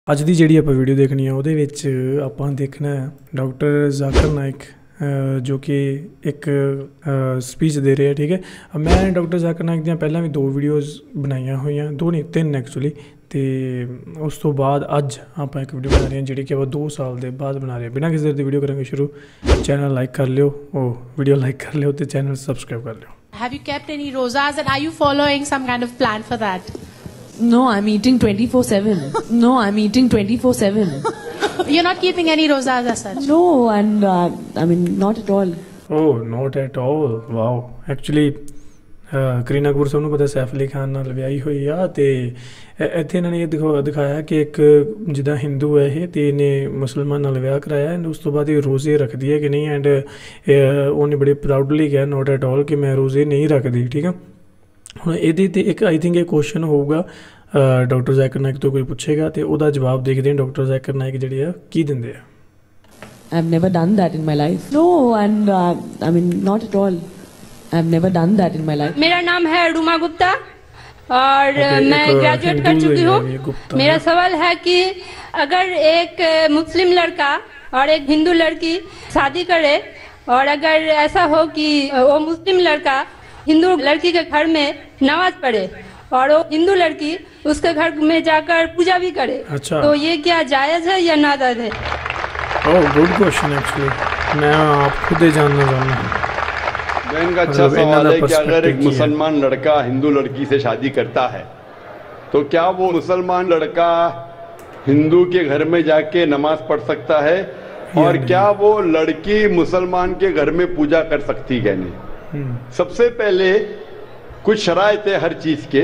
ਅੱਜ ਦੀ ਜਿਹੜੀ ਆਪਾਂ ਵੀਡੀਓ ਦੇਖਣੀ ਆ ਉਹਦੇ ਵਿੱਚ ਆਪਾਂ ਦੇਖਣਾ ਹੈ ਡਾਕਟਰ ਜ਼ਾਕਿਰ ਨਾਇਕ ਜੋ ਕਿ ਇੱਕ ਸਪੀਚ ਦੇ ਰਹੇ ਆ। ਠੀਕ ਹੈ, ਮੈਂ ਡਾਕਟਰ ਜ਼ਾਕਿਰ ਨਾਇਕ ਦੀਆਂ ਪਹਿਲਾਂ ਵੀ 2 ਵੀਡੀਓਜ਼ ਬਣਾਈਆਂ ਹੋਈਆਂ, 2 ਨਹੀਂ 3 ਐਕਚੁਅਲੀ। ਅਤੇ ਉਸ ਤੋਂ ਬਾਅਦ ਅੱਜ ਆਪਾਂ ਇੱਕ ਵੀਡੀਓ ਬਣਾ ਰਹੇ ਹਾਂ ਜਿਹੜੀ ਕਿ ਆਪਾਂ 2 ਸਾਲ ਦੇ ਬਾਅਦ ਬਣਾ ਰਹੇ ਹਾਂ। ਬਿਨਾਂ ਕਿਸੇ ਦੀ ਵੀਡੀਓ ਕਰਾਂਗੇ ਸ਼ੁਰੂ। ਚੈਨਲ ਲਾਈਕ ਕਰ ਲਿਓ, ਵੀਡੀਓ ਲਾਈਕ ਕਰ ਲਿਓ ਅਤੇ ਚੈਨਲ ਸਬਸਕ੍ਰਾਈਬ ਕਰ ਲਿਓ। Have you kept any rozas and are you following some kind of plan for that? No, I'm eating 24/7. No, I'm eating 24/7. You're not keeping any rozas as such? No, and I mean, not at all. Oh, not at all. Wow. Actually, Kareena Kapoor ਸਭ ਨੂੰ ਪਤਾ ਸੈਫ ਅਲੀ ਖਾਨ ਨਾਲ ਵਿਆਹੀ ਹੋਈ ਆ। ਅਤੇ ਇੱਥੇ ਇਹਨਾਂ ਨੇ ਇਹ ਦਿਖਾਇਆ ਕਿ ਇੱਕ ਜਿੱਦਾਂ ਹਿੰਦੂ ਹੈ ਇਹ ਅਤੇ ਇਹਨੇ ਮੁਸਲਮਾਨ ਨਾਲ ਵਿਆਹ ਕਰਾਇਆ ਐਂਡ ਉਸ ਤੋਂ ਬਾਅਦ ਇਹ ਰੋਜ਼ੇ ਰੱਖਦੀ ਹੈ ਕਿ ਨਹੀਂ। ਐਂਡ ਉਹਨੇ ਬੜੇ ਪ੍ਰਾਊਡਲੀ ਕਿਹਾ ਨੋਟ ਐਟ ਆਲ ਕਿ ਮੈਂ ਰੋਜ਼ੇ ਨਹੀਂ ਰੱਖਦੀ। ਠੀਕ ਆ, ਹੁਣ ਇਹਦੇ 'ਤੇ ਇੱਕ ਆਈ ਥਿੰਕ ਇਹ ਕੁਐਸਚਨ ਹੋਊਗਾ ਡਾਕਟਰ ਜ਼ਾਕਿਰ ਨਾਇਕ ਤੋਂ ਕੋਈ ਪੁੱਛੇਗਾ ਅਤੇ ਉਹਦਾ ਜਵਾਬ ਦੇਖਦੇ ਹਾਂ ਡਾਕਟਰ ਜ਼ਾਕਿਰ ਨਾਇਕ ਜਿਹੜੇ ਆ ਕੀ ਦਿੰਦੇ ਆ। I've never done that in my life. No, and I mean, not at all. I've never done that in my life. मेरा नाम है रुमा गुप्ता और मैं ग्रेजुएट कर चुकी हूँ। मेरा सवाल है कि अगर एक मुस्लिम लड़का और एक हिंदू लड़की शादी करे और अगर ऐसा हो कि वो मुस्लिम लड़का हिंदू लड़की के घर में नमाज पढ़े और वो हिंदू लड़की उसके घर में जाकर पूजा भी करे, अच्छा, तो ये क्या जायज़ है या नाजायज़ है? Oh, good question actually. मैं आप खुद ही जानना चाहूँगा। बहन का अच्छा सवाल है कि अगर एक मुसलमान लड़का हिंदू लड़की से शादी करता है तो क्या वो मुसलमान लड़का हिंदू के घर में जाके नमाज पढ़ सकता है और क्या वो लड़की मुसलमान के घर में पूजा कर सकती है? नहीं। सबसे पहले कुछ शराइत है हर चीज के।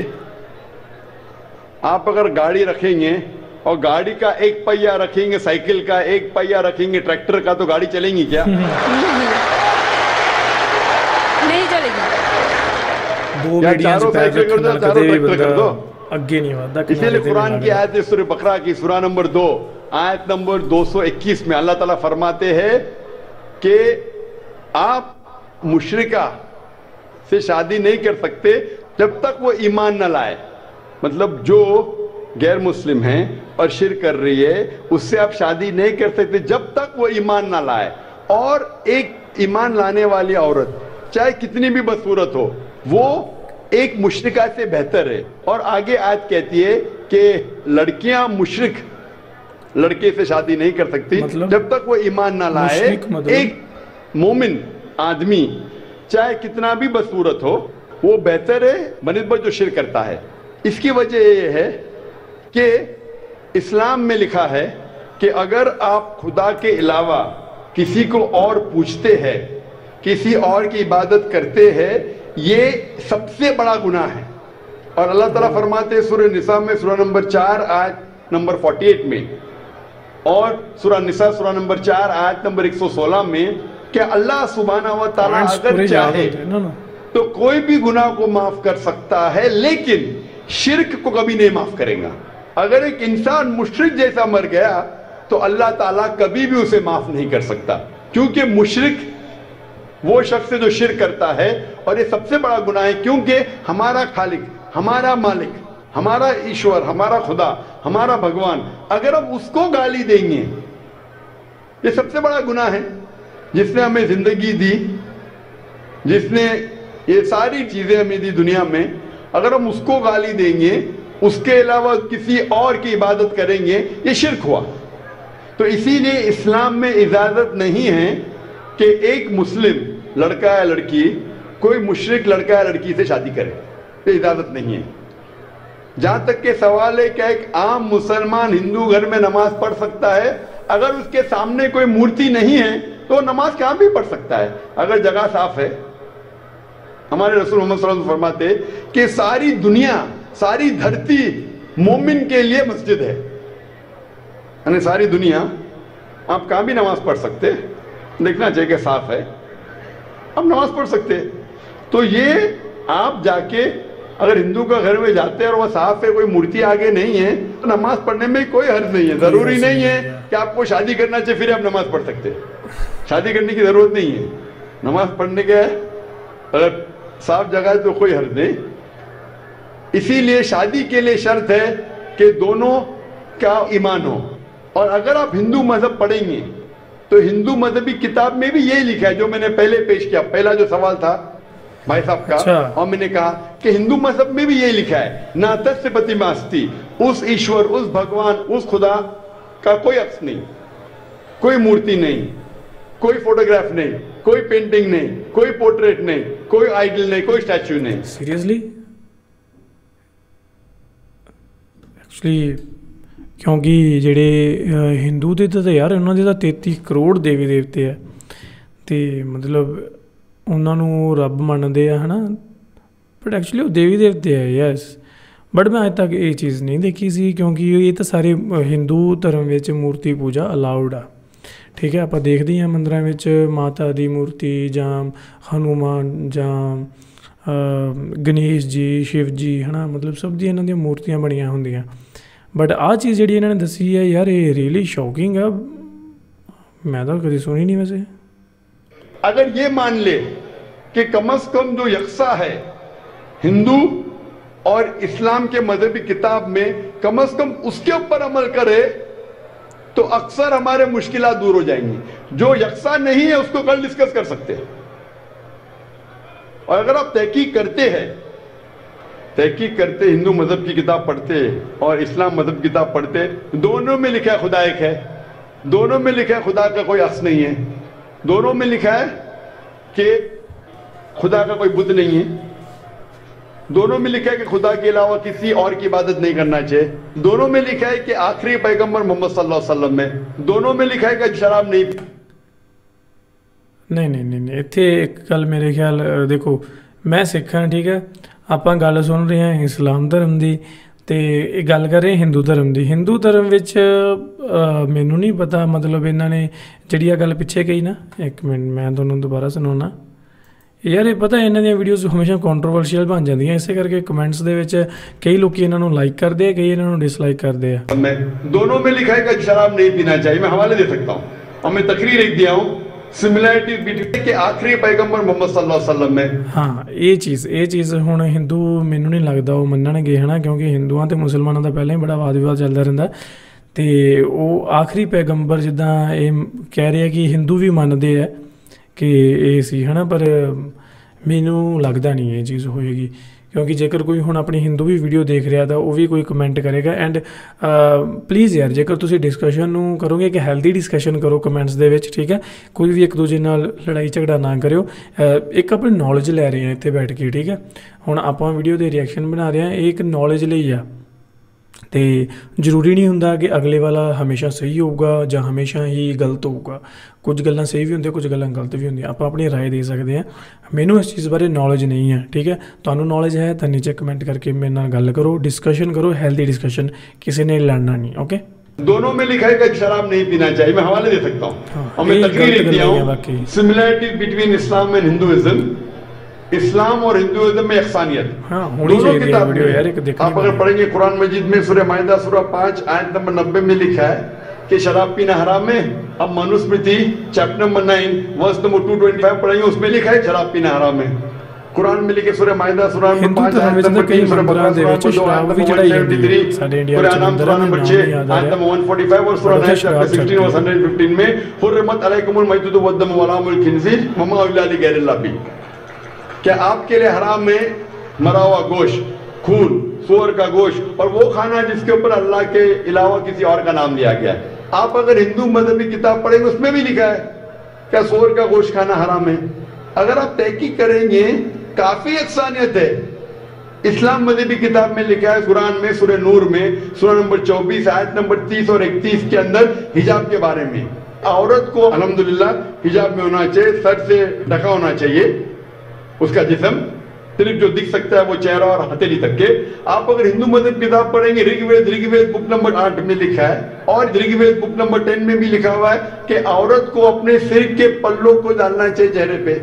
आप अगर गाड़ी रखेंगे और गाड़ी का एक पहिया रखेंगे, साइकिल का एक पहिया रखेंगे, ट्रैक्टर का, तो गाड़ी चलेंगी क्या? नहीं चलेगी। चारों साइकिल कर दो, चारों ट्रैक्टर कर दो, आगे नहीं बढ़ता। इसीलिए कुरान की आयत है सूरह बकरा की सूरा नंबर 2 आयत नंबर 221 में अल्लाह ताला फरमाते हैं कि आप मुशरिका से शादी नहीं कर सकते जब तक वो ईमान न लाए। मतलब जो गैर मुस्लिम है और शिर्क कर रही है उससे आप शादी नहीं कर सकते जब तक वो ईमान ना लाए। और एक ईमान लाने वाली औरत चाहे कितनी भी बदसूरत हो वो एक मुशरिका से बेहतर है। और आगे आयत कहती है कि लड़कियां मुशरिक लड़के से शादी नहीं कर सकती जब तक वो ईमान ना लाए। एक मोमिन आदमी चाहे कितना भी बदसूरत हो वो बेहतर है बनिस्बत जो शिर्क करता है। इसकी वजह ये है कि इस्लाम में लिखा है कि अगर आप खुदा के अलावा किसी को और पूछते हैं, किसी और की इबादत करते हैं, ये सबसे बड़ा गुनाह है। और अल्लाह ताला फरमाते हैं सूरह निसा में सूरह नंबर 4 आयत नंबर 48 में और सूरह निसा सूरह नंबर 4 आयत नंबर 116 में कि अल्लाह सुब्हानहू व तआला अगर चाहे तो कोई भी गुनाह को माफ कर सकता है लेकिन शिर्क को कभी नहीं माफ करेगा। अगर एक इंसान मुशरिक जैसा मर गया तो अल्लाह ताला कभी भी उसे माफ नहीं कर सकता, क्योंकि मुशरिक वो शख्स है जो शिर्क करता है। और ये सबसे बड़ा गुनाह है क्योंकि हमारा खालिक, हमारा मालिक, हमारा ईश्वर, हमारा खुदा, हमारा भगवान, अगर हम उसको गाली देंगे, ये सबसे बड़ा गुनाह है। जिसने हमें जिंदगी दी, जिसने ये सारी चीजें हमें दी दुनिया में, अगर हम उसको गाली देंगे, उसके अलावा किसी और की इबादत करेंगे, ये शिर्क हुआ। तो इसीलिए इस्लाम में इजाजत नहीं है कि एक मुस्लिम लड़का या लड़की कोई मुशरिक लड़का या लड़की से शादी करे, ये इजाजत नहीं है। जहां तक के सवाल है कि एक आम मुसलमान हिंदू घर में नमाज पढ़ सकता है, अगर उसके सामने कोई मूर्ति नहीं है तो नमाज कहां भी पढ़ सकता है अगर जगह साफ है। हमारे रसूल मोहम्मद सल्लल्लाहु अलैहि वसल्लम फरमाते कि सारी दुनिया, सारी धरती मोमिन के लिए मस्जिद है, यानी सारी दुनिया आप कहां भी नमाज पढ़ सकते, देखना चाहिए कि साफ है, आप नमाज पढ़ सकते। तो ये आप जाके अगर हिंदू का घर में जाते हैं और वह साफ है, कोई मूर्ति आगे नहीं है, तो नमाज पढ़ने में कोई हर्ज नहीं है। जरूरी नहीं है कि आपको शादी करना चाहिए फिर आप नमाज पढ़ सकते, शादी करने की जरूरत नहीं है, नमाज पढ़ने के अगर साफ जगह है तो कोई हर्ज नहीं। इसीलिए शादी के लिए शर्त है कि दोनों का ईमान हो। और अगर आप हिंदू मजहब पढ़ेंगे तो हिंदू मजहबी किताब में भी यही लिखा है जो मैंने पहले पेश किया, पहला जो सवाल था भाई साहब का। अच्छा। और मैंने कहा कि हिंदू मजहब में भी यही लिखा है, ना तस्य प्रतिमास्ति, उस ईश्वर, उस भगवान, उस खुदा का कोई अक्स नहीं, कोई मूर्ति नहीं, कोई फोटोग्राफ नहीं, कोई पेंटिंग नहीं, कोई पोर्ट्रेट नहीं, कोई आइडल नहीं, कोई स्टैच्यू नहीं। सीरियसली एक्चुअली ਕਿਉਂਕਿ ਜਿਹੜੇ ਹਿੰਦੂ ਦੇ ਤਾਂ ਯਾਰ ਉਹਨਾਂ ਦੇ ਤਾਂ 33 ਕਰੋੜ ਦੇਵੀ ਦੇਵਤੇ ਆ ਅਤੇ ਮਤਲਬ ਉਹਨਾਂ ਨੂੰ ਰੱਬ ਮੰਨਦੇ ਆ ਹੈ ਨਾ, ਬਟ ਐਕਚੁਅਲੀ ਉਹ ਦੇਵੀ ਦੇਵਤੇ ਆ ਯੈਸ। ਬਟ ਮੈਂ ਅੱਜ ਤੱਕ ਇਹ ਚੀਜ਼ ਨਹੀਂ ਦੇਖੀ ਸੀ ਕਿਉਂਕਿ ਇਹ ਤਾਂ ਸਾਰੇ ਹਿੰਦੂ ਧਰਮ ਵਿੱਚ ਮੂਰਤੀ ਪੂਜਾ ਅਲਾਊਡ ਆ, ਠੀਕ ਹੈ। ਆਪਾਂ ਦੇਖਦੇ ਹਾਂ ਮੰਦਰਾਂ ਵਿੱਚ ਮਾਤਾ ਦੀ ਮੂਰਤੀ ਜਾਂ ਹਨੂੰਮਾਨ ਜਾਂ ਗਣੇਸ਼ ਜੀ, ਸ਼ਿਵ ਜੀ ਹੈ ਨਾ, ਮਤਲਬ ਸਭ ਦੀਆਂ ਇਹਨਾਂ ਦੀਆਂ ਮੂਰਤੀਆਂ ਬਣੀਆਂ ਹੁੰਦੀਆਂ। ਬਟ ਆਹ ਚੀਜ਼ ਜਿਹੜੀ ਇਹਨਾਂ ਨੇ ਦੱਸੀ ਹੈ ਯਾਰ ਇਹ ਰੀਅਲੀ ਸ਼ੌਕਿੰਗ ਆ, ਮੈਂ ਤਾਂ ਕਦੀ ਸੁਣੀ ਨਹੀਂ वैसे। अगर ये मान ले कि कम से कम जो यकसा है हिंदू और इस्लाम के मजहबी किताब में, कम से कम उसके ऊपर अमल करे तो अक्सर हमारे मुश्किलात दूर हो जाएंगी। जो यकसा नहीं है उसको कल डिस्कस कर सकते हैं। और अगर आप तहकीक करते हैं, तहकीक करते, हिंदू मजहब की किताब पढ़ते और इस्लाम मजहब की किताब पढ़ते, दोनों में लिखा है खुदा एक है, दोनों में लिखा है खुदा का कोई अक्स नहीं है, दोनों में लिखा है कि खुदा का कोई बुत नहीं है, दोनों में लिखा है कि खुदा के अलावा किसी और की इबादत नहीं करना चाहिए, दोनों में लिखा है कि आखिरी पैगंबर मोहम्मद सल्लल्लाहु अलैहि वसल्लम में, दोनों में लिखा है कि शराब नहीं। नहीं ਇੱਥੇ ਇੱਕ ਗੱਲ ਮੇਰੇ ਖਿਆਲ ਦੇਖੋ, ਮੈਂ ਸਿੱਖ ਹਾਂ, ਠੀਕ ਹੈ, ਆਪਾਂ ਗੱਲ ਸੁਣ ਰਹੇ ਹਾਂ ਇਸਲਾਮ ਧਰਮ ਦੀ ਅਤੇ ਇਹ ਗੱਲ ਕਰ ਰਹੇ ਹਿੰਦੂ ਧਰਮ ਦੀ। ਹਿੰਦੂ ਧਰਮ ਵਿੱਚ ਮੈਨੂੰ ਨਹੀਂ ਪਤਾ, ਮਤਲਬ ਇਹਨਾਂ ਨੇ ਜਿਹੜੀ ਆ ਗੱਲ ਪਿੱਛੇ ਕਹੀ ਨਾ, ਇੱਕ ਮਿੰਟ ਮੈਂ ਤੁਹਾਨੂੰ ਦੁਬਾਰਾ ਸੁਣਾਉਣਾ ਯਾਰ। ਇਹ ਪਤਾ ਇਹਨਾਂ ਦੀਆਂ ਵੀਡੀਓਜ਼ ਹਮੇਸ਼ਾ ਕੰਟਰੋਵਰਸ਼ੀਅਲ ਬਣ ਜਾਂਦੀਆਂ, ਇਸੇ ਕਰਕੇ ਕਮੈਂਟਸ ਦੇ ਵਿੱਚ ਕਈ ਲੋਕ ਇਹਨਾਂ ਨੂੰ ਲਾਈਕ ਕਰਦੇ ਆ, ਕਈ ਇਹਨਾਂ ਨੂੰ ਡਿਸਲਾਈਕ ਕਰਦੇ ਆ। दोनों में लिखा है कि शराब नहीं पीना चाहिए, मैं हवाले दे सकता हूँ और मैं तकरीर एक दिया हूँ सिमिलैरिटी बिटवीन के आखिरी पैगंबर मोहम्मद सल्लल्लाहु अलैहि वसल्लम में। ਹਾਂ ਇਹ ਚੀਜ਼ ਹੁਣ ਹਿੰਦੂ ਮੈਨੂੰ ਨਹੀਂ ਲੱਗਦਾ ਉਹ ਮੰਨਣਗੇ ਹੈ ਨਾ, ਕਿਉਂਕਿ ਹਿੰਦੂਆਂ ਅਤੇ ਮੁਸਲਮਾਨਾਂ ਦਾ ਪਹਿਲਾਂ ਹੀ ਬੜਾ ਵਾਦ ਵਿਵਾਦ ਚੱਲਦਾ ਰਹਿੰਦਾ ਅਤੇ ਉਹ ਆਖਰੀ ਪੈਗੰਬਰ ਜਿੱਦਾਂ ਇਹ ਕਹਿ ਰਹੇ ਆ ਕਿ ਹਿੰਦੂ ਵੀ ਮੰਨਦੇ ਆ ਕਿ ਇਹ ਸੀ ਹੈ ਨਾ, ਪਰ ਮੈਨੂੰ ਲੱਗਦਾ ਨਹੀਂ ਇਹ ਚੀਜ਼ ਹੋਏਗੀ ਕਿਉਂਕਿ ਜੇਕਰ ਕੋਈ ਹੁਣ ਆਪਣੀ ਹਿੰਦੂ ਵੀ ਵੀਡੀਓ ਦੇਖ ਰਿਹਾ ਤਾਂ ਉਹ ਵੀ ਕੋਈ ਕਮੈਂਟ ਕਰੇਗਾ। ਐਂਡ ਪਲੀਜ਼ ਯਾਰ ਜੇਕਰ ਤੁਸੀਂ ਡਿਸਕਸ਼ਨ ਨੂੰ ਕਰੋਗੇ ਕਿ ਹੈਲਦੀ ਡਿਸਕਸ਼ਨ ਕਰੋ ਕਮੈਂਟਸ ਦੇ ਵਿੱਚ, ਠੀਕ ਹੈ, ਕੋਈ ਵੀ ਇੱਕ ਦੂਜੇ ਨਾਲ ਲੜਾਈ ਝਗੜਾ ਨਾ ਕਰਿਓ। ਇੱਕ ਆਪਣੀ ਨੌਲੇਜ ਲੈ ਰਹੇ ਹਾਂ ਇੱਥੇ ਬੈਠ ਕੇ, ਠੀਕ ਹੈ। ਹੁਣ ਆਪਾਂ ਵੀਡੀਓ ਦੇ ਰਿਐਕਸ਼ਨ ਬਣਾ ਰਹੇ ਹਾਂ, ਇਹ ਇੱਕ ਨੌਲੇਜ ਲਈ ਆ ਅਤੇ ਜ਼ਰੂਰੀ ਨਹੀਂ ਹੁੰਦਾ ਕਿ ਅਗਲੇ ਵਾਲਾ ਹਮੇਸ਼ਾ ਸਹੀ ਹੋਊਗਾ ਜਾਂ ਹਮੇਸ਼ਾ ਹੀ ਗਲਤ ਹੋਊਗਾ। ਕੁਝ ਗੱਲਾਂ ਸਹੀ ਵੀ ਹੁੰਦੀਆਂ, ਕੁਝ ਗੱਲਾਂ ਗਲਤ ਵੀ ਹੁੰਦੀਆਂ, ਆਪਾਂ ਆਪਣੀ ਰਾਏ ਦੇ ਸਕਦੇ ਹਾਂ। ਮੈਨੂੰ ਇਸ ਚੀਜ਼ ਬਾਰੇ ਨੌਲੇਜ ਨਹੀਂ ਹੈ, ਠੀਕ ਹੈ। ਤੁਹਾਨੂੰ ਨੌਲੇਜ ਹੈ ਤਾਂ ਨੀਚੇ ਕਮੈਂਟ ਕਰਕੇ ਮੇਰੇ ਨਾਲ ਗੱਲ ਕਰੋ, डिस्कशन करो, हेल्दी डिस्कशन, किसी ने लड़ना नहीं। ओके, दोनों में लिखा है कि शराब नहीं पीना चाहिए, मैं हवाले दे सकता हूँ और मैं तकरीर एक दिया हूँ similarity between Islam and Hinduism, Islam और हिंदुइज्म में यकसानियत। दोनों किताब में आप अगर पढ़ेंगे कुरान मजीद में सूरह माइदा सूरह 5 आयत नंबर 90 में लिखा है कि शराब पीना हराम है। अब Manusmriti chapter number 9 verse number 225 पढ़ेंगे, उसमें लिखा है शराब पीना हराम है। कुरान में लिखे सूरह माइदा सूरह नंबर 5 आयत नंबर 3 सूरह बकरा सूरह नंबर 2 आयत नंबर 173 सूरह अनाम सूरह नंबर 6 आयत नंबर 145 और सूरह 9 चैप्टर 16 वर्स 115 में हुर्रिमत अलैकुमुल मैततु वद्दम वलाहुल खिंजीर वमा उहिल्ला लिगैरिल्लाह बिही, क्या आपके लिए हराम है मरा हुआ गोश्त, खून, सूअर का गोश्त और वो खाना जिसके ऊपर अल्लाह के अलावा किसी और का नाम लिया गया है। आप अगर हिंदू मजहबी किताब पढ़ेंगे उसमें भी लिखा है क्या सूअर का गोश्त खाना हराम है। अगर आप तहकीक करेंगे काफी यकसानियत है। इस्लाम मजहबी किताब में लिखा है कुरान में सूरह नूर में सूरह नंबर 24 आयत नंबर 30 और 31 के अंदर हिजाब के बारे में, औरत को अल्हम्दुलिल्लाह हिजाब में होना चाहिए, सर से ढका होना चाहिए उसका जिस्म, सिर्फ जो दिख सकता है वो चेहरा और हथेली तक के। आप अगर हिंदू मजहब किताब पढ़ेंगे ऋग्वेद बुक नंबर 8 में लिखा है और ऋग्वेद बुक नंबर 10 में भी लिखा हुआ है कि औरत को अपने सिर के पल्लों को डालना चाहिए चेहरे पे।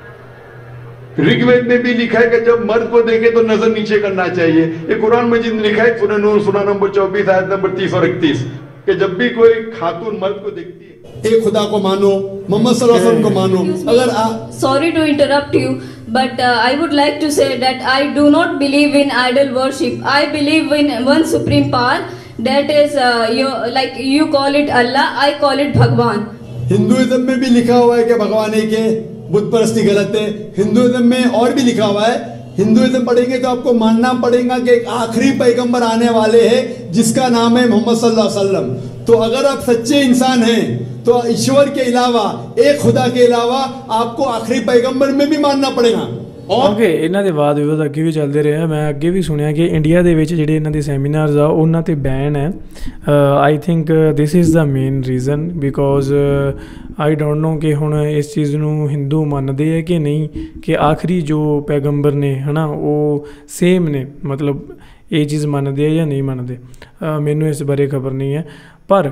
ऋग्वेद में भी लिखा है कि जब मर्द को देखे तो नजर नीचे करना चाहिए। ये कुरान मजीद में लिखा है सूरह नूर सूरह नंबर 24 आयत नंबर 30 और 31 कि जब भी कोई खातून मर्द को देखती है एक खुदा को मानो, मोहम्मद सल्लल्लाहु अलैहि वसल्लम को मानो। अगर आप sorry to interrupt you, but I would like to say that I do not believe in idol worship. I believe in one supreme power, That is, you call it Allah, I call it Bhagwan. Hinduism में भी लिखा हुआ है कि भगवान एक है, बुत परस्ती गलत है। हिंदुइज्म में और भी लिखा हुआ है, हिंदुइज्म पढ़ेंगे तो आपको मानना पड़ेगा कि एक आखिरी पैगंबर आने वाले हैं जिसका नाम है मोहम्मद सल्लल्लाहु अलैहि वसल्लम। तो अगर आप सच्चे इंसान हैं तो ईश्वर के अलावा, एक खुदा के अलावा आपको आखिरी पैगंबर में भी मानना पड़ेगा। ਓਕੇ, ਇਹਨਾਂ ਦੇ ਬਾਅਦ ਵਿਵਾਦ ਅੱਗੇ ਵੀ ਚੱਲਦੇ ਰਹੇ ਆ। ਮੈਂ ਅੱਗੇ ਵੀ ਸੁਣਿਆ ਕਿ ਇੰਡੀਆ ਦੇ ਵਿੱਚ ਜਿਹੜੇ ਇਹਨਾਂ ਦੇ ਸੈਮੀਨਾਰਸ ਆ ਉਹਨਾਂ 'ਤੇ ਬੈਨ ਹੈ। I think this is the main reason, because I don't know ਕਿ ਹੁਣ ਇਸ ਚੀਜ਼ ਨੂੰ ਹਿੰਦੂ ਮੰਨਦੇ ਹੈ ਕਿ ਨਹੀਂ, ਕਿ ਆਖਰੀ ਜੋ ਪੈਗੰਬਰ ਨੇ ਹੈ ਨਾ ਉਹ ਸੇਮ ਨੇ, ਮਤਲਬ ਇਹ ਚੀਜ਼ ਮੰਨਦੇ ਆ ਜਾਂ ਨਹੀਂ ਮੰਨਦੇ, ਮੈਨੂੰ ਇਸ ਬਾਰੇ ਖਬਰ ਨਹੀਂ ਹੈ। ਪਰ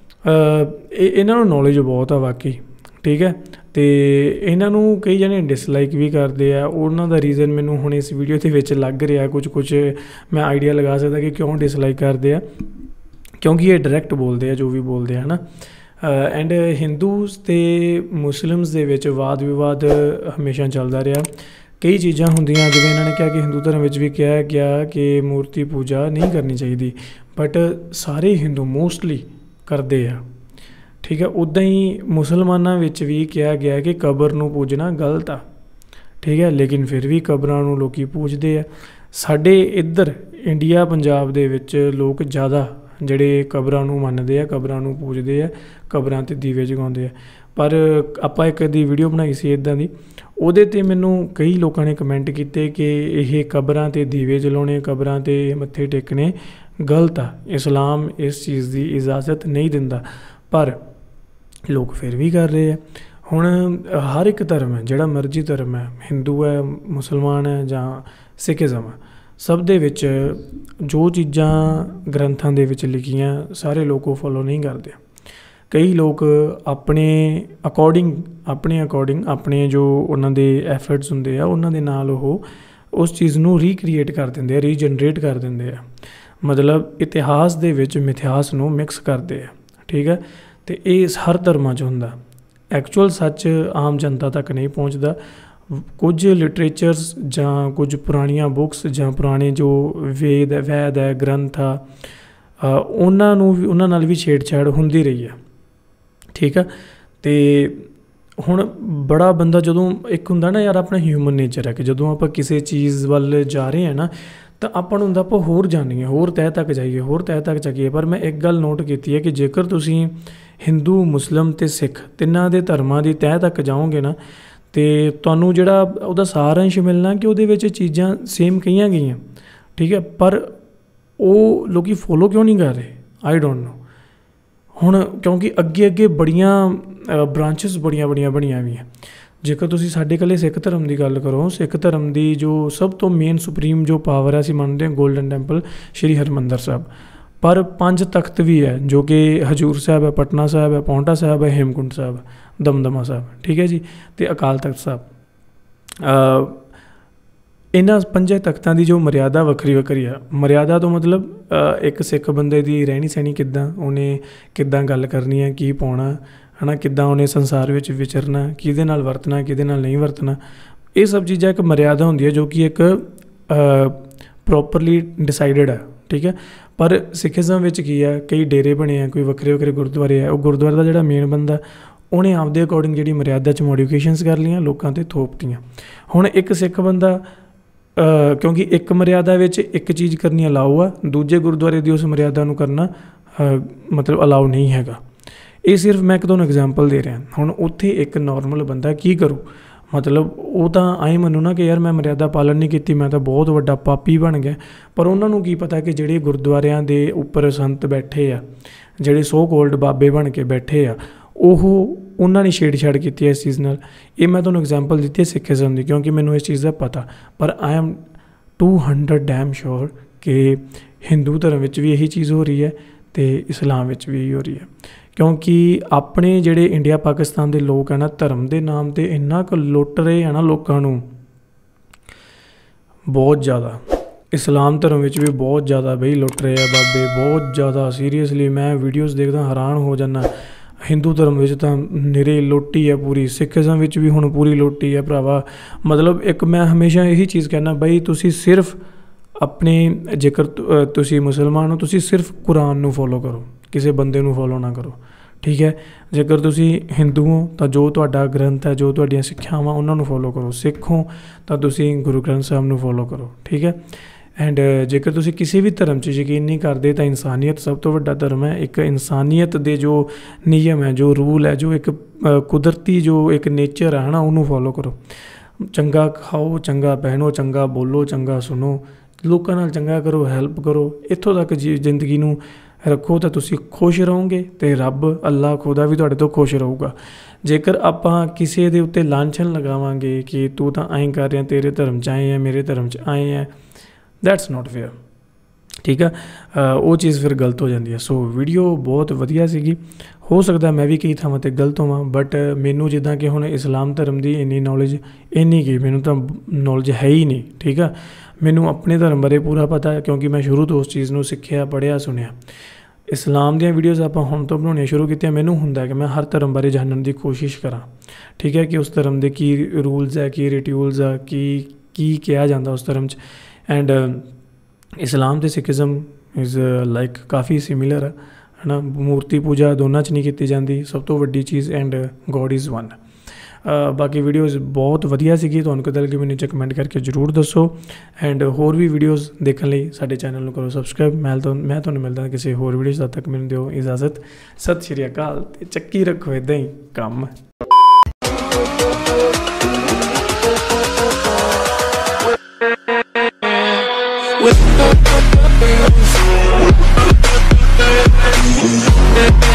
ਇਹਨਾਂ ਨੂੰ ਨੌਲੇਜ ਬਹੁਤ ਆ ਵਾਕਈ, ਠੀਕ ਹੈ। ਅਤੇ ਇਹਨਾਂ ਨੂੰ ਕਈ ਜਣੇ ਡਿਸਲਾਈਕ ਵੀ ਕਰਦੇ ਆ। ਉਹਨਾਂ ਦਾ ਰੀਜ਼ਨ ਮੈਨੂੰ ਹੁਣ ਇਸ ਵੀਡੀਓ ਦੇ ਵਿੱਚ ਲੱਗ ਰਿਹਾ, ਕੁਛ ਮੈਂ ਆਈਡੀਆ ਲਗਾ ਸਕਦਾ ਕਿ ਕਿਉਂ ਡਿਸਲਾਈਕ ਕਰਦੇ ਆ, ਕਿਉਂਕਿ ਇਹ ਡਾਇਰੈਕਟ ਬੋਲਦੇ ਆ ਜੋ ਵੀ ਬੋਲਦੇ ਆ, ਹੈ ਨਾ। ਐਂਡ ਹਿੰਦੂਜ਼ ਅਤੇ ਮੁਸਲਿਮਸ ਦੇ ਵਿੱਚ ਵਾਦ ਵਿਵਾਦ ਹਮੇਸ਼ਾ ਚੱਲਦਾ ਰਿਹਾ। ਕਈ ਚੀਜ਼ਾਂ ਹੁੰਦੀਆਂ, ਜਿਵੇਂ ਇਹਨਾਂ ਨੇ ਕਿਹਾ ਕਿ ਹਿੰਦੂ ਧਰਮ ਵਿੱਚ ਵੀ ਕਿਹਾ ਗਿਆ ਕਿ ਮੂਰਤੀ ਪੂਜਾ ਨਹੀਂ ਕਰਨੀ ਚਾਹੀਦੀ, ਬਟ ਸਾਰੇ ਹਿੰਦੂ ਮੋਸਟਲੀ ਕਰਦੇ ਆ, ਠੀਕ ਹੈ। ਉੱਦਾਂ ਹੀ ਮੁਸਲਮਾਨਾਂ ਵਿੱਚ ਵੀ ਕਿਹਾ ਗਿਆ ਕਿ ਕਬਰ ਨੂੰ ਪੂਜਣਾ ਗਲਤ ਆ, ਠੀਕ ਹੈ, ਲੇਕਿਨ ਫਿਰ ਵੀ ਕਬਰਾਂ ਨੂੰ ਲੋਕ ਪੂਜਦੇ ਆ। ਸਾਡੇ ਇੱਧਰ ਇੰਡੀਆ ਪੰਜਾਬ ਦੇ ਵਿੱਚ ਲੋਕ ਜ਼ਿਆਦਾ ਜਿਹੜੇ ਕਬਰਾਂ ਨੂੰ ਮੰਨਦੇ ਆ, ਕਬਰਾਂ ਨੂੰ ਪੂਜਦੇ ਆ, ਕਬਰਾਂ 'ਤੇ ਦੀਵੇ ਜਗਾਉਂਦੇ ਆ। ਪਰ ਆਪਾਂ ਇੱਕ ਦੀ ਵੀਡੀਓ ਬਣਾਈ ਸੀ ਇੱਦਾਂ ਦੀ, ਉਹਦੇ 'ਤੇ ਮੈਨੂੰ ਕਈ ਲੋਕਾਂ ਨੇ ਕਮੈਂਟ ਕੀਤੇ ਕਿ ਇਹ ਕਬਰਾਂ 'ਤੇ ਦੀਵੇ ਜਲਾਉਣੇ, ਕਬਰਾਂ 'ਤੇ ਮੱਥੇ ਟੇਕਣੇ ਗਲਤ ਆ, ਇਸਲਾਮ ਇਸ ਚੀਜ਼ ਦੀ ਇਜਾਜ਼ਤ ਨਹੀਂ ਦਿੰਦਾ, ਪਰ ਲੋਕ ਫਿਰ ਵੀ ਕਰ ਰਹੇ ਆ। ਹੁਣ ਹਰ ਇੱਕ ਧਰਮ ਹੈ, ਜਿਹੜਾ ਮਰਜ਼ੀ ਧਰਮ ਹੈ, ਹਿੰਦੂ ਹੈ, ਮੁਸਲਮਾਨ ਹੈ ਜਾਂ ਸਿੱਖੀਜ਼ਮ ਹੈ, ਸਭ ਦੇ ਵਿੱਚ ਜੋ ਚੀਜ਼ਾਂ ਗ੍ਰੰਥਾਂ ਦੇ ਵਿੱਚ ਲਿਖੀਆਂ ਸਾਰੇ ਲੋਕ ਉਹ ਫੋਲੋ ਨਹੀਂ ਕਰਦੇ। ਕਈ ਲੋਕ ਆਪਣੇ ਅਕੋਰਡਿੰਗ ਆਪਣੇ ਜੋ ਉਹਨਾਂ ਦੇ ਐਫਰਟਸ ਹੁੰਦੇ ਆ ਉਹਨਾਂ ਦੇ ਨਾਲ ਉਹ ਉਸ ਚੀਜ਼ ਨੂੰ ਰੀਕ੍ਰੀਏਟ ਕਰ ਦਿੰਦੇ ਆ, ਰੀਜਨਰੇਟ ਕਰ ਦਿੰਦੇ ਆ, ਮਤਲਬ ਇਤਿਹਾਸ ਦੇ ਵਿੱਚ ਮਿਥਿਹਾਸ ਨੂੰ ਮਿਕਸ ਕਰਦੇ ਆ, ਠੀਕ ਹੈ। ਅਤੇ ਇਹ ਹਰ ਧਰਮਾਂ 'ਚ ਹੁੰਦਾ। ਐਕਚੁਅਲ ਸੱਚ ਆਮ ਜਨਤਾ ਤੱਕ ਨਹੀਂ ਪਹੁੰਚਦਾ। ਕੁਝ ਲਿਟਰੇਚਰਸ ਜਾਂ ਕੁਝ ਪੁਰਾਣੀਆਂ ਬੁੱਕਸ ਜਾਂ ਪੁਰਾਣੇ ਜੋ ਵੈਦ ਹੈ, ਗ੍ਰੰਥ ਆ, ਉਹਨਾਂ ਨਾਲ ਵੀ ਛੇੜਛਾੜ ਹੁੰਦੀ ਰਹੀ ਆ, ਠੀਕ ਆ। ਅਤੇ ਹੁਣ ਬੜਾ ਬੰਦਾ ਜਦੋਂ ਇੱਕ ਹੁੰਦਾ ਨਾ ਯਾਰ, ਆਪਣਾ ਹਿਊਮਨ ਨੇਚਰ ਹੈ ਕਿ ਜਦੋਂ ਆਪਾਂ ਕਿਸੇ ਚੀਜ਼ ਵੱਲ ਜਾ ਰਹੇ ਹਾਂ ਨਾ, ਤਾਂ ਆਪਾਂ ਨੂੰ ਹੁੰਦਾ ਆਪਾਂ ਹੋਰ ਜਾਣੀਏ, ਹੋਰ ਤਹਿ ਤੱਕ ਜਾਈਏ, ਹੋਰ ਤਹਿ ਤੱਕ ਜਾਈਏ। ਪਰ ਮੈਂ ਇੱਕ ਗੱਲ ਨੋਟ ਕੀਤੀ ਹੈ ਕਿ ਜੇਕਰ ਤੁਸੀਂ ਹਿੰਦੂ, ਮੁਸਲਿਮ ਅਤੇ ਸਿੱਖ ਤਿੰਨਾਂ ਦੇ ਧਰਮਾਂ ਦੀ ਤਹਿ ਤੱਕ ਜਾਓਗੇ ਨਾ, ਅਤੇ ਤੁਹਾਨੂੰ ਜਿਹੜਾ ਉਹਦਾ ਸਾਰਾਂਸ਼ ਮਿਲਣਾ ਕਿ ਉਹਦੇ ਵਿੱਚ ਚੀਜ਼ਾਂ ਸੇਮ ਕਹੀਆਂ ਗਈਆਂ, ਠੀਕ ਹੈ, ਪਰ ਉਹ ਲੋਕ ਫੋਲੋ ਕਿਉਂ ਨਹੀਂ ਕਰ ਰਹੇ, ਆਈ ਡੋਂਟ ਨੋ। ਹੁਣ ਕਿਉਂਕਿ ਅੱਗੇ ਬੜੀਆਂ ਬ੍ਰਾਂਚਿਸ ਬਣੀਆਂ ਵੀ ਹੈ। ਜੇਕਰ ਤੁਸੀਂ ਸਾਡੇ ਇਕੱਲੇ ਸਿੱਖ ਧਰਮ ਦੀ ਗੱਲ ਕਰੋ, ਸਿੱਖ ਧਰਮ ਦੀ ਜੋ ਸਭ ਤੋਂ ਮੇਨ ਸੁਪਰੀਮ ਜੋ ਪਾਵਰ ਹੈ, ਅਸੀਂ ਮੰਨਦੇ ਹਾਂ ਗੋਲਡਨ ਟੈਂਪਲ ਸ਼੍ਰੀ ਹਰਿਮੰਦਰ ਸਾਹਿਬ, ਪਰ 5 ਤਖਤ ਵੀ ਹੈ ਜੋ ਕਿ ਹਜ਼ੂਰ ਸਾਹਿਬ ਹੈ, ਪਟਨਾ ਸਾਹਿਬ ਹੈ, ਪਾਉਂਟਾ ਸਾਹਿਬ ਹੈ, ਹੇਮਕੁੰਟ ਸਾਹਿਬ, ਦਮਦਮਾ ਸਾਹਿਬ, ਠੀਕ ਹੈ ਜੀ, ਅਤੇ ਅਕਾਲ ਤਖਤ ਸਾਹਿਬ। ਇਹਨਾਂ 5 ਤਖਤਾਂ ਦੀ ਜੋ ਮਰਿਆਦਾ ਵੱਖਰੀ ਆ। ਮਰਿਆਦਾ ਤੋਂ ਮਤਲਬ ਇੱਕ ਸਿੱਖ ਬੰਦੇ ਦੀ ਰਹਿਣੀ ਸਹਿਣੀ ਕਿੱਦਾਂ, ਉਹਨੇ ਕਿੱਦਾਂ ਗੱਲ ਕਰਨੀ ਹੈ, ਕੀ ਪਾਉਣਾ, ਹੈ ਨਾ, ਕਿੱਦਾਂ ਉਹਨੇ ਸੰਸਾਰ ਵਿੱਚ ਵਿਚਰਨਾ, ਕਿਹਦੇ ਨਾਲ ਵਰਤਣਾ, ਕਿਹਦੇ ਨਾਲ ਨਹੀਂ ਵਰਤਣਾ, ਇਹ ਸਭ ਚੀਜ਼ਾਂ ਇੱਕ ਮਰਿਆਦਾ ਹੁੰਦੀ ਹੈ ਜੋ ਕਿ ਇੱਕ ਪ੍ਰੋਪਰਲੀ ਡਿਸਾਈਡਡ ਹੈ, ਠੀਕ ਹੈ। ਪਰ ਸਿੱਖੀਜ਼ਮ ਵਿੱਚ ਕੀ ਆ, ਕਈ ਡੇਰੇ ਬਣੇ ਆ, ਕੋਈ ਵੱਖਰੇ ਗੁਰਦੁਆਰੇ ਆ, ਉਹ ਗੁਰਦੁਆਰੇ ਦਾ ਜਿਹੜਾ ਮੇਨ ਬੰਦਾ ਉਹਨੇ ਆਪਦੇ ਅਕੋਰਡਿੰਗ ਜਿਹੜੀ ਮਰਿਆਦਾ 'ਚ ਮੋਡੀਫਿਕੇਸ਼ਨਸ ਕਰ ਲਈਆਂ, ਲੋਕਾਂ 'ਤੇ ਥੋਪਤੀਆਂ। ਹੁਣ ਇੱਕ ਸਿੱਖ ਬੰਦਾ ਕਿਉਂਕਿ ਇੱਕ ਮਰਿਆਦਾ ਵਿੱਚ ਇੱਕ ਚੀਜ਼ ਕਰਨੀ ਅਲਾਊ ਆ, ਦੂਜੇ ਗੁਰਦੁਆਰੇ ਦੀ ਉਸ ਮਰਿਆਦਾ ਨੂੰ ਕਰਨਾ ਮਤਲਬ ਅਲਾਊ ਨਹੀਂ ਹੈਗਾ। ਇਹ ਸਿਰਫ ਮੈਂ ਇੱਕ ਤੁਹਾਨੂੰ ਐਗਜ਼ਾਮਪਲ ਦੇ ਰਿਹਾ। ਹੁਣ ਉੱਥੇ ਇੱਕ ਨੋਰਮਲ ਬੰਦਾ ਕੀ ਕਰੂ, ਮਤਲਬ ਉਹ ਤਾਂ ਆਏਂ ਮੰਨੂ ਨਾ ਕਿ ਯਾਰ ਮੈਂ ਮਰਿਆਦਾ ਪਾਲਣ ਨਹੀਂ ਕੀਤੀ, ਮੈਂ ਤਾਂ ਬਹੁਤ ਵੱਡਾ ਪਾਪੀ ਬਣ ਗਿਆ। ਪਰ ਉਹਨਾਂ ਨੂੰ ਕੀ ਪਤਾ ਕਿ ਜਿਹੜੇ ਗੁਰਦੁਆਰਿਆਂ ਦੇ ਉੱਪਰ ਸੰਤ ਬੈਠੇ ਆ, ਜਿਹੜੇ ਸੋ ਕੋਲਡ ਬਾਬੇ ਬਣ ਕੇ ਬੈਠੇ ਆ, ਉਹਨਾਂ ਨੇ ਛੇੜਛਾੜ ਕੀਤੀ ਹੈ ਇਸ ਚੀਜ਼ ਨਾਲ। ਇਹ ਮੈਂ ਤੁਹਾਨੂੰ ਐਗਜ਼ਾਮਪਲ ਦਿੱਤੀ ਹੈ ਸਿੱਖੀਜ਼ਮ ਦੀ, ਕਿਉਂਕਿ ਮੈਨੂੰ ਇਸ ਚੀਜ਼ ਦਾ ਪਤਾ। ਪਰ ਆਈ ਐਮ 200 ਡੈਮ ਸ਼ੋਰ ਕਿ ਹਿੰਦੂ ਧਰਮ ਵਿੱਚ ਵੀ ਇਹੀ ਚੀਜ਼ ਹੋ ਰਹੀ ਹੈ ਅਤੇ ਇਸਲਾਮ ਵਿੱਚ ਵੀ ਇਹੀ ਹੋ ਰਹੀ ਹੈ। ਕਿਉਂਕਿ ਆਪਣੇ ਜਿਹੜੇ ਇੰਡੀਆ ਪਾਕਿਸਤਾਨ ਦੇ ਲੋਕ ਹੈ ਨਾ, ਧਰਮ ਦੇ ਨਾਮ 'ਤੇ ਇੰਨਾ ਕੁ ਲੁੱਟ ਰਹੇ ਆ ਨਾ ਲੋਕਾਂ ਨੂੰ, ਬਹੁਤ ਜ਼ਿਆਦਾ। ਇਸਲਾਮ ਧਰਮ ਵਿੱਚ ਵੀ ਬਹੁਤ ਜ਼ਿਆਦਾ ਬਈ ਲੁੱਟ ਰਹੇ ਆ ਬਾਬੇ, ਬਹੁਤ ਜ਼ਿਆਦਾ। ਸੀਰੀਅਸਲੀ ਮੈਂ ਵੀਡੀਓਜ਼ ਦੇਖਦਾ ਹੈਰਾਨ ਹੋ ਜਾਂਦਾ। ਹਿੰਦੂ ਧਰਮ ਵਿੱਚ ਤਾਂ ਨਿਰੇ ਲੁੱਟ ਹੀ ਹੈ ਪੂਰੀ, ਸਿੱਖੀਜ਼ਮ ਵਿੱਚ ਵੀ ਹੁਣ ਪੂਰੀ ਲੁੱਟ ਹੀ ਹੈ ਭਰਾਵਾ। ਮਤਲਬ ਇੱਕ ਮੈਂ ਹਮੇਸ਼ਾ ਇਹੀ ਚੀਜ਼ ਕਹਿੰਦਾ ਬਈ, ਤੁਸੀਂ ਸਿਰਫ ਆਪਣੇ ਜੇਕਰ ਤੁਸੀਂ ਮੁਸਲਮਾਨ ਹੋ ਤੁਸੀਂ ਸਿਰਫ ਕੁਰਾਨ ਨੂੰ ਫੋਲੋ ਕਰੋ, ਕਿਸੇ ਬੰਦੇ ਨੂੰ ਫੋਲੋ ਨਾ ਕਰੋ, ਠੀਕ ਹੈ। ਜੇਕਰ ਤੁਸੀਂ ਹਿੰਦੂ ਹੋ ਤਾਂ ਜੋ ਤੁਹਾਡਾ ਗ੍ਰੰਥ ਹੈ, ਜੋ ਤੁਹਾਡੀਆਂ ਸਿੱਖਿਆਵਾਂ ਉਹਨਾਂ ਨੂੰ ਫੋਲੋ ਕਰੋ। ਸਿੱਖ ਹੋ ਤਾਂ ਤੁਸੀਂ ਗੁਰੂ ਗ੍ਰੰਥ ਸਾਹਿਬ ਨੂੰ ਫੋਲੋ ਕਰੋ, ਠੀਕ ਹੈ। ਐਂਡ ਜੇਕਰ ਤੁਸੀਂ ਕਿਸੇ ਵੀ ਧਰਮ 'ਚ ਯਕੀਨ ਨਹੀਂ ਕਰਦੇ ਤਾਂ ਇਨਸਾਨੀਅਤ ਸਭ ਤੋਂ ਵੱਡਾ ਧਰਮ ਹੈ। ਇੱਕ ਇਨਸਾਨੀਅਤ ਦੇ ਜੋ ਨਿਯਮ ਹੈ, ਜੋ ਰੂਲ ਹੈ, ਜੋ ਇੱਕ ਕੁਦਰਤੀ ਜੋ ਇੱਕ ਨੇਚਰ ਹੈ ਨਾ, ਉਹਨੂੰ ਫੋਲੋ ਕਰੋ। ਚੰਗਾ ਖਾਓ, ਚੰਗਾ ਪਹਿਨੋ, ਚੰਗਾ ਬੋਲੋ, ਚੰਗਾ ਸੁਣੋ, ਲੋਕਾਂ ਨਾਲ ਚੰਗਾ ਕਰੋ, ਹੈਲਪ ਕਰੋ। ਇੱਥੋਂ ਤੱਕ ਜ਼ਿੰਦਗੀ ਨੂੰ ਰੱਖੋ ਤਾਂ ਤੁਸੀਂ ਖੁਸ਼ ਰਹੋਗੇ ਅਤੇ ਰੱਬ ਅੱਲਾ ਖੁਦਾ ਵੀ ਤੁਹਾਡੇ ਤੋਂ ਖੁਸ਼ ਰਹੂਗਾ। ਜੇਕਰ ਆਪਾਂ ਕਿਸੇ ਦੇ ਉੱਤੇ ਲਾਂਛਨ ਲਗਾਵਾਂਗੇ ਕਿ ਤੂੰ ਤਾਂ ਐਂ ਕਰ ਰਿਹਾ, ਤੇਰੇ ਧਰਮ 'ਚ ਆਏ ਹੈ, ਮੇਰੇ ਧਰਮ 'ਚ ਆਏ ਹੈ, ਦੈਟਸ ਨੋਟ ਫੇਅਰ, ਠੀਕ ਆ। ਉਹ ਚੀਜ਼ ਫਿਰ ਗਲਤ ਹੋ ਜਾਂਦੀ ਹੈ। ਸੋ ਵੀਡੀਓ ਬਹੁਤ ਵਧੀਆ ਸੀਗੀ। ਹੋ ਸਕਦਾ ਮੈਂ ਵੀ ਕਈ ਥਾਵਾਂ 'ਤੇ ਗਲਤ ਹੋਵਾਂ, ਬਟ ਮੈਨੂੰ ਜਿੱਦਾਂ ਕਿ ਹੁਣ ਇਸਲਾਮ ਧਰਮ ਦੀ ਇੰਨੀ ਨੌਲੇਜ ਇੰਨੀ ਕੀ ਮੈਨੂੰ ਤਾਂ ਨੌਲੇਜ ਹੈ ਹੀ ਨਹੀਂ, ਠੀਕ ਆ। ਮੈਨੂੰ ਆਪਣੇ ਧਰਮ ਬਾਰੇ ਪੂਰਾ ਪਤਾ ਹੈ ਕਿਉਂਕਿ ਮੈਂ ਸ਼ੁਰੂ ਤੋਂ ਉਸ ਚੀਜ਼ ਨੂੰ ਸਿੱਖਿਆ, ਪੜ੍ਹਿਆ, ਸੁਣਿਆ। ਇਸਲਾਮ ਦੀਆਂ ਵੀਡੀਓਜ਼ ਆਪਾਂ ਹੁਣ ਤੋਂ ਬਣਾਉਣੀਆਂ ਸ਼ੁਰੂ ਕੀਤੀਆਂ। ਮੈਨੂੰ ਹੁੰਦਾ ਕਿ ਮੈਂ ਹਰ ਧਰਮ ਬਾਰੇ ਜਾਣਨ ਦੀ ਕੋਸ਼ਿਸ਼ ਕਰਾਂ, ਠੀਕ ਹੈ, ਕਿ ਉਸ ਧਰਮ ਦੇ ਕੀ ਰੂਲਸ ਹੈ, ਕੀ ਰਿਟਿਊਲਸ ਆ, ਕੀ ਕਿਹਾ ਜਾਂਦਾ ਉਸ ਧਰਮ 'ਚ। ਐਂਡ ਇਸਲਾਮ ਅਤੇ ਸਿੱਖੀਜ਼ਮ ਇਜ਼ ਲਾਈਕ ਕਾਫੀ ਸਿਮਿਲਰ ਹੈ ਨਾ। ਮੂਰਤੀ ਪੂਜਾ ਦੋਨਾਂ 'ਚ ਨਹੀਂ ਕੀਤੀ ਜਾਂਦੀ, ਸਭ ਤੋਂ ਵੱਡੀ ਚੀਜ਼, ਐਂਡ ਗੋਡ ਇਜ਼ ਵਨ। ਬਾਕੀ ਵੀਡੀਓਜ਼ ਬਹੁਤ ਵਧੀਆ ਸੀਗੀ। ਤੁਹਾਨੂੰ ਕਿੱਦਾਂ ਲੱਗੀ ਮੈਨੂੰ ਨੀਚੇ ਕਮੈਂਟ ਕਰਕੇ ਜ਼ਰੂਰ ਦੱਸੋ। ਐਂਡ ਹੋਰ ਵੀ ਵੀਡੀਓਜ਼ ਦੇਖਣ ਲਈ ਸਾਡੇ ਚੈਨਲ ਨੂੰ ਕਰੋ ਸਬਸਕ੍ਰਾਈਬ। ਮੈਂ ਤੁਹਾਨੂੰ ਮਿਲਦਾ ਕਿਸੇ ਹੋਰ ਵੀਡੀਓ 'ਚ। ਤਦ ਤੱਕ ਮੈਨੂੰ ਦਿਓ ਇਜਾਜ਼ਤ। ਸਤਿ ਸ਼੍ਰੀ ਅਕਾਲ ਅਤੇ ਚੱਕੀ ਰੱਖੋ ਇੱਦਾਂ ਹੀ ਕੰਮ।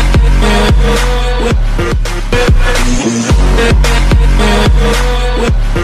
With